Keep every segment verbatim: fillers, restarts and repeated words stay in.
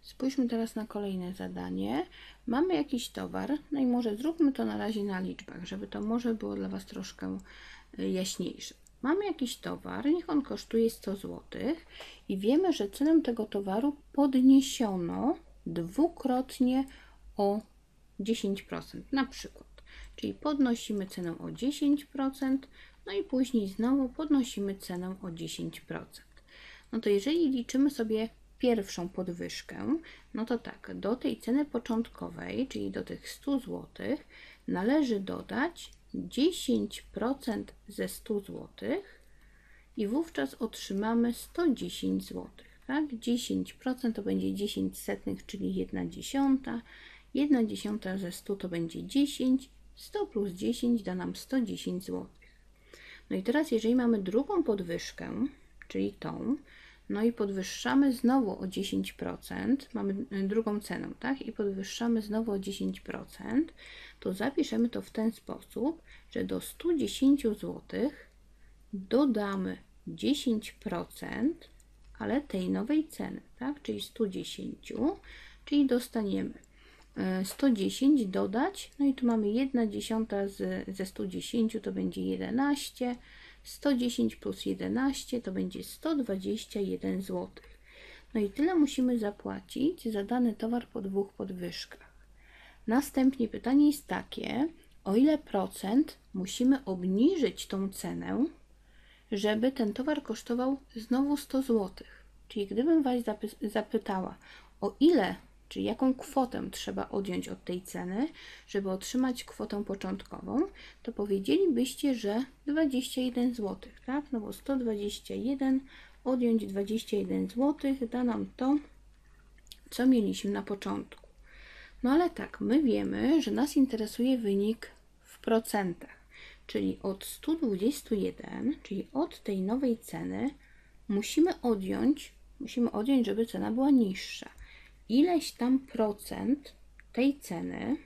Spójrzmy teraz na kolejne zadanie. Mamy jakiś towar, no i może zróbmy to na razie na liczbach, żeby to może było dla Was troszkę jaśniejsze. Mamy jakiś towar, niech on kosztuje sto złotych i wiemy, że cenę tego towaru podniesiono dwukrotnie o dziesięć procent na przykład. Czyli podnosimy cenę o dziesięć procent, no i później znowu podnosimy cenę o dziesięć procent. No to jeżeli liczymy sobie pierwszą podwyżkę, no to tak, do tej ceny początkowej, czyli do tych stu złotych, należy dodać dziesięć procent ze stu złotych i wówczas otrzymamy sto dziesięć złotych. Tak? dziesięć procent to będzie dziesięć setnych, czyli jedna dziesiąta. jedna dziesiąta ze stu to będzie dziesięć. sto plus dziesięć da nam sto dziesięć złotych. No i teraz jeżeli mamy drugą podwyżkę, czyli tą, no i podwyższamy znowu o dziesięć procent, mamy drugą cenę, tak? I podwyższamy znowu o dziesięć procent, to zapiszemy to w ten sposób, że do stu dziesięciu złotych dodamy dziesięć procent, ale tej nowej ceny, tak? Czyli stu dziesięciu, czyli dostaniemy sto dziesięć dodać, no i tu mamy jedna dziesiąta z, ze stu dziesięciu, to będzie jedenaście, sto dziesięć plus jedenaście to będzie sto dwadzieścia jeden złotych. No i tyle musimy zapłacić za dany towar po dwóch podwyżkach. Następnie pytanie jest takie, o ile procent musimy obniżyć tą cenę, żeby ten towar kosztował znowu sto złotych. Czyli gdybym Was zapy- zapytała, o ile, czyli jaką kwotę trzeba odjąć od tej ceny, żeby otrzymać kwotę początkową, to powiedzielibyście, że dwadzieścia jeden złotych, tak? No bo sto dwadzieścia jeden odjąć dwadzieścia jeden złotych da nam to, co mieliśmy na początku. No ale tak, my wiemy, że nas interesuje wynik w procentach, czyli od stu dwudziestu jeden, czyli od tej nowej ceny musimy odjąć, musimy odjąć, żeby cena była niższa, ileś tam procent tej ceny,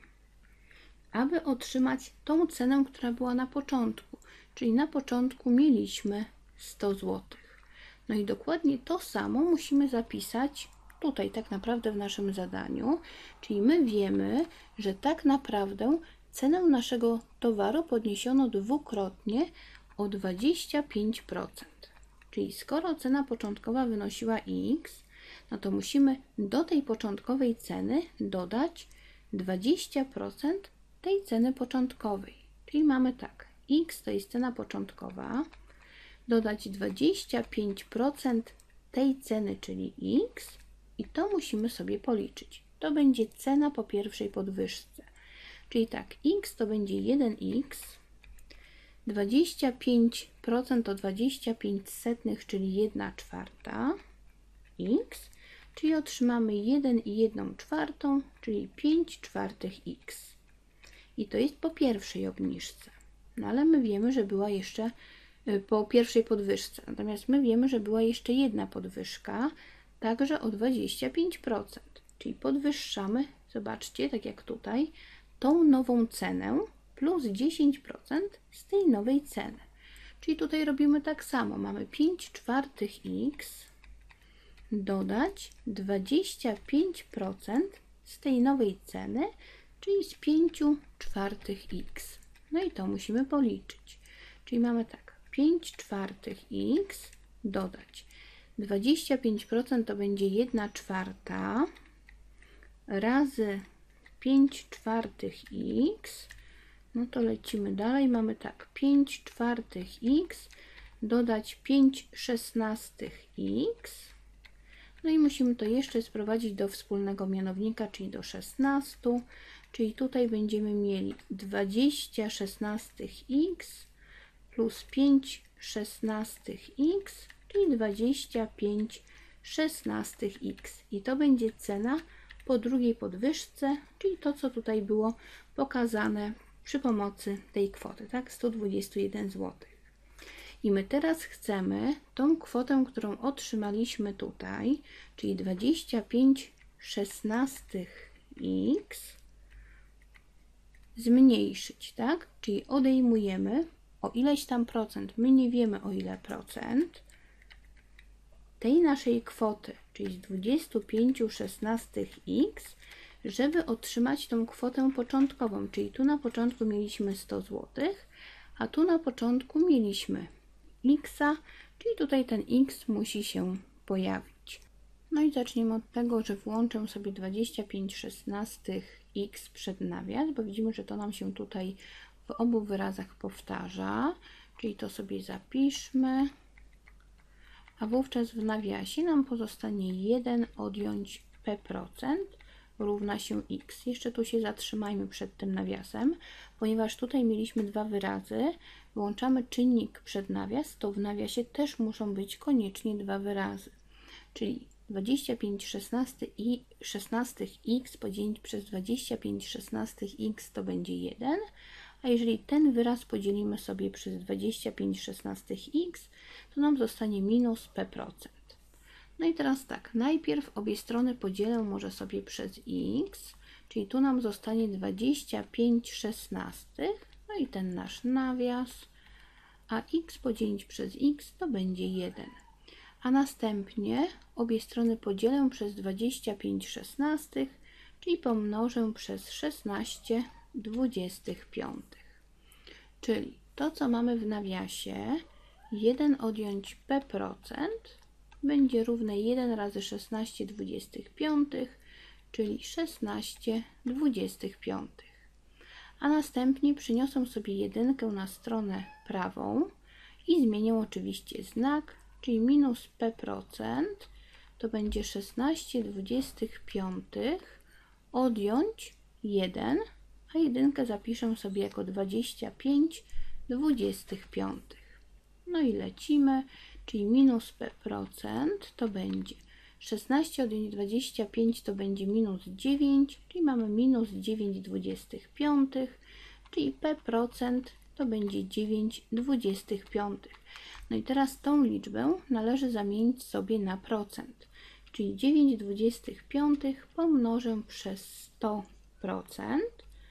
aby otrzymać tą cenę, która była na początku. Czyli na początku mieliśmy sto złotych. No i dokładnie to samo musimy zapisać tutaj tak naprawdę w naszym zadaniu. Czyli my wiemy, że tak naprawdę cenę naszego towaru podniesiono dwukrotnie o dwadzieścia pięć procent. Czyli skoro cena początkowa wynosiła X, no to musimy do tej początkowej ceny dodać dwadzieścia procent tej ceny początkowej. Czyli mamy tak, X to jest cena początkowa, dodać dwadzieścia pięć procent tej ceny, czyli X, i to musimy sobie policzyć. To będzie cena po pierwszej podwyżce. Czyli tak, X to będzie jeden X, dwadzieścia pięć procent to dwadzieścia pięć setnych, czyli jedna czwarta X, czyli otrzymamy jeden i jedną czwartą, czyli pięć czwartych X. I to jest po pierwszej obniżce. No ale my wiemy, że była jeszcze po pierwszej podwyżce. Natomiast my wiemy, że była jeszcze jedna podwyżka, także o dwadzieścia pięć procent. Czyli podwyższamy, zobaczcie, tak jak tutaj, tą nową cenę plus dziesięć procent z tej nowej ceny. Czyli tutaj robimy tak samo. Mamy pięć czwartych X dodać dwadzieścia pięć procent z tej nowej ceny, czyli z pięć czwartych X. No i to musimy policzyć. Czyli mamy tak, pięć czwartych X dodać dwadzieścia pięć procent to będzie jedna czwarta razy pięć czwartych X. No to lecimy dalej. Mamy tak, pięć czwartych X dodać pięć szesnastych X. No i musimy to jeszcze sprowadzić do wspólnego mianownika, czyli do szesnastu. Czyli tutaj będziemy mieli dwadzieścia szesnastych X plus pięć szesnastych X, czyli dwadzieścia pięć szesnastych X. I to będzie cena po drugiej podwyżce, czyli to, co tutaj było pokazane przy pomocy tej kwoty, tak? sto dwadzieścia jeden złotych. I my teraz chcemy tą kwotę, którą otrzymaliśmy tutaj, czyli dwadzieścia pięć szesnastych X, zmniejszyć, tak? Czyli odejmujemy o ileś tam procent, my nie wiemy o ile procent, tej naszej kwoty, czyli z dwudziestu pięciu szesnastych x, żeby otrzymać tą kwotę początkową, czyli tu na początku mieliśmy sto złotych, a tu na początku mieliśmy x, czyli tutaj ten x musi się pojawić. No i zaczniemy od tego, że włączę sobie dwadzieścia pięć szesnastych x przed nawias, bo widzimy, że to nam się tutaj w obu wyrazach powtarza, czyli to sobie zapiszmy, a wówczas w nawiasie nam pozostanie jeden odjąć p procent równa się x. Jeszcze tu się zatrzymajmy przed tym nawiasem, ponieważ tutaj mieliśmy dwa wyrazy, włączamy czynnik przed nawias, to w nawiasie też muszą być koniecznie dwa wyrazy, czyli dwadzieścia pięć szesnastych x podzielić przez dwadzieścia pięć szesnastych x to będzie jeden, a jeżeli ten wyraz podzielimy sobie przez dwadzieścia pięć szesnastych x, to nam zostanie minus p procent. No i teraz tak, najpierw obie strony podzielę może sobie przez x, czyli tu nam zostanie dwadzieścia pięć szesnastych, no i ten nasz nawias, a x podzielić przez x to będzie jeden. A następnie obie strony podzielę przez dwadzieścia pięć szesnastych, czyli pomnożę przez szesnaście dwudziestych piątych. Czyli to, co mamy w nawiasie, jeden odjąć p procent, będzie równe jeden razy szesnaście dwudziestych piątych, czyli szesnaście dwudziestych piątych. A następnie przyniosę sobie jedynkę na stronę prawą i zmienię oczywiście znak, czyli minus p procent to będzie szesnaście dwudziestych piątych odjąć jeden, a jedynkę zapiszę sobie jako dwadzieścia pięć dwudziestych piątych. No i lecimy, czyli minus p procent to będzie szesnaście odjąć dwadzieścia pięć to będzie minus dziewięć, czyli mamy minus dziewięć dwudziestych piątych, czyli p procent to będzie dziewięć dwudziestych piątych. No i teraz tą liczbę należy zamienić sobie na procent, czyli dziewięć dwudziestych piątych pomnożę przez sto procent.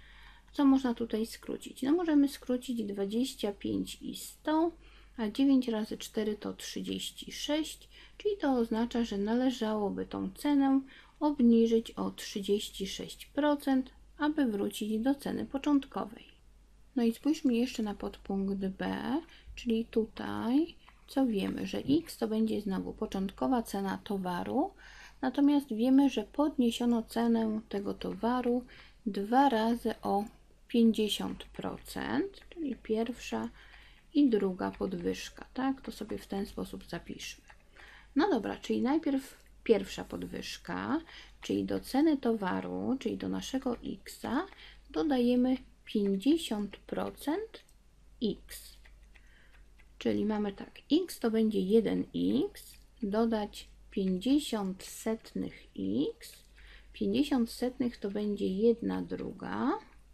Co można tutaj skrócić? No możemy skrócić dwadzieścia pięć i sto, a dziewięć razy cztery to trzydzieści sześć, czyli to oznacza, że należałoby tą cenę obniżyć o trzydzieści sześć procent, aby wrócić do ceny początkowej. No i spójrzmy jeszcze na podpunkt B, czyli tutaj, co wiemy, że x to będzie znowu początkowa cena towaru, natomiast wiemy, że podniesiono cenę tego towaru dwa razy o pięćdziesiąt procent, czyli pierwsza i druga podwyżka, tak? To sobie w ten sposób zapiszmy. No dobra, czyli najpierw pierwsza podwyżka, czyli do ceny towaru, czyli do naszego x, dodajemy pięćdziesiąt procent x. Czyli mamy tak, x to będzie jeden x, dodać pięćdziesiąt setnych x, pięćdziesiąt setnych to będzie jedna druga,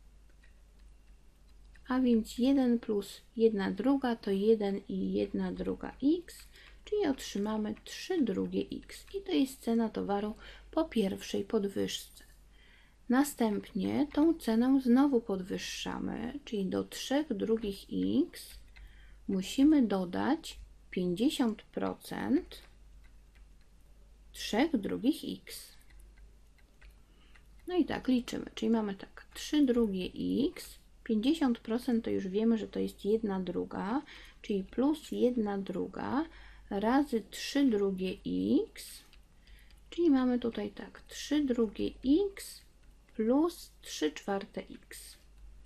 a więc jeden plus jedna druga to jeden i jedna druga x, czyli otrzymamy trzy drugie x. I to jest cena towaru po pierwszej podwyżce. Następnie tą cenę znowu podwyższamy, czyli do trzy drugich x musimy dodać pięćdziesiąt procent trzy drugich x. No i tak liczymy, czyli mamy tak, trzy drugie x, pięćdziesiąt procent to już wiemy, że to jest jedna druga, czyli plus jedna druga razy trzy drugie x, czyli mamy tutaj tak, trzy drugie x plus trzy czwarte x.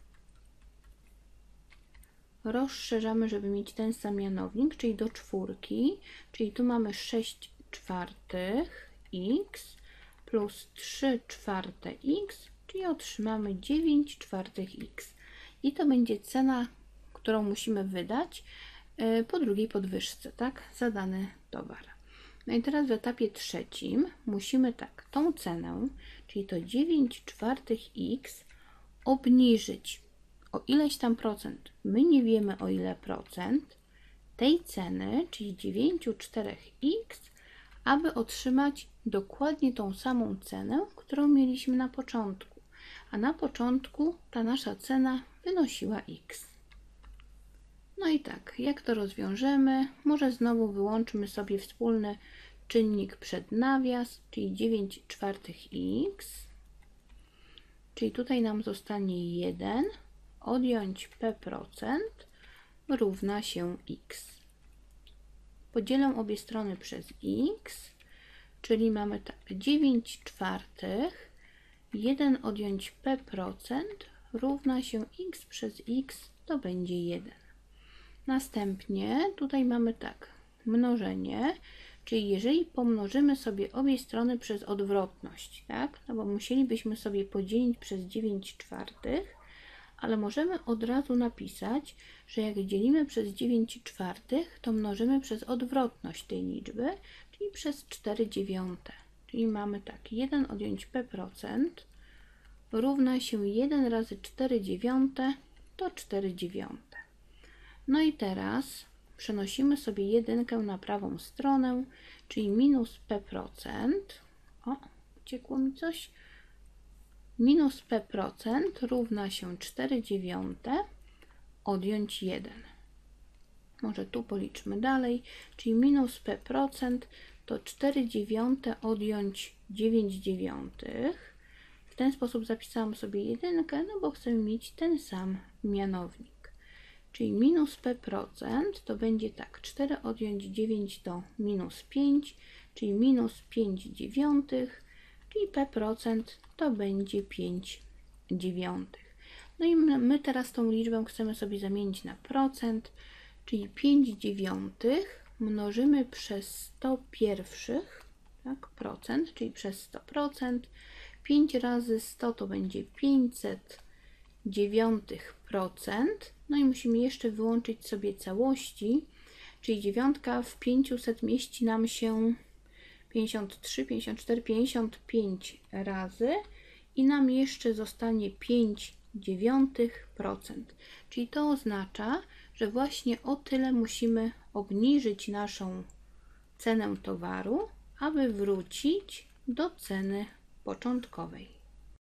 Rozszerzamy, żeby mieć ten sam mianownik, czyli do czwórki, czyli tu mamy sześć czwartych x plus trzy czwarte x, czyli otrzymamy dziewięć czwartych x. I to będzie cena, którą musimy wydać po drugiej podwyżce, tak, za dany towar. No i teraz w etapie trzecim musimy tak, tą cenę, czyli to dziewięć czwartych x obniżyć o ileś tam procent. My nie wiemy o ile procent tej ceny, czyli dziewięć czwartych x, aby otrzymać dokładnie tą samą cenę, którą mieliśmy na początku. A na początku ta nasza cena wynosiła x. No i tak, jak to rozwiążemy? Może znowu wyłączmy sobie wspólny czynnik przed nawias, czyli dziewięć czwartych x, czyli tutaj nam zostanie jeden, odjąć p procent równa się x. Podzielę obie strony przez x, czyli mamy tak, dziewięć czwartych, jeden odjąć p procent równa się x przez x, to będzie jeden. Następnie tutaj mamy tak, mnożenie, czyli jeżeli pomnożymy sobie obie strony przez odwrotność, tak, no bo musielibyśmy sobie podzielić przez dziewięć czwartych, ale możemy od razu napisać, że jak dzielimy przez dziewięć czwartych, to mnożymy przez odwrotność tej liczby, czyli przez cztery dziewiąte. Czyli mamy tak, jeden odjąć p procent równa się jeden razy cztery dziewiąte, to cztery dziewiąte. No i teraz przenosimy sobie jedynkę na prawą stronę, czyli minus p procent. O, uciekło mi coś. Minus p procent równa się cztery dziewiąte odjąć jeden. Może tu policzmy dalej, czyli minus p procent to cztery dziewiąte odjąć dziewięć dziewiątych. W ten sposób zapisałam sobie jedynkę, no bo chcę mieć ten sam mianownik. Czyli minus p procent to będzie tak, cztery odjąć dziewięć to minus pięć, czyli minus pięć dziewiątych, czyli p procent to będzie pięć dziewiątych. No i my teraz tą liczbę chcemy sobie zamienić na procent, czyli pięć dziewiątych mnożymy przez sto pierwszych, tak, procent, czyli przez sto procent. pięć razy sto to będzie pięćset dziewiątych procent. No i musimy jeszcze wyłączyć sobie całości, czyli dziewiątka w pięćset mieści nam się pięćdziesiąt trzy, pięćdziesiąt cztery, pięćdziesiąt pięć razy i nam jeszcze zostanie pięć dziewiątych procent. Czyli to oznacza, że właśnie o tyle musimy obniżyć naszą cenę towaru, aby wrócić do ceny początkowej.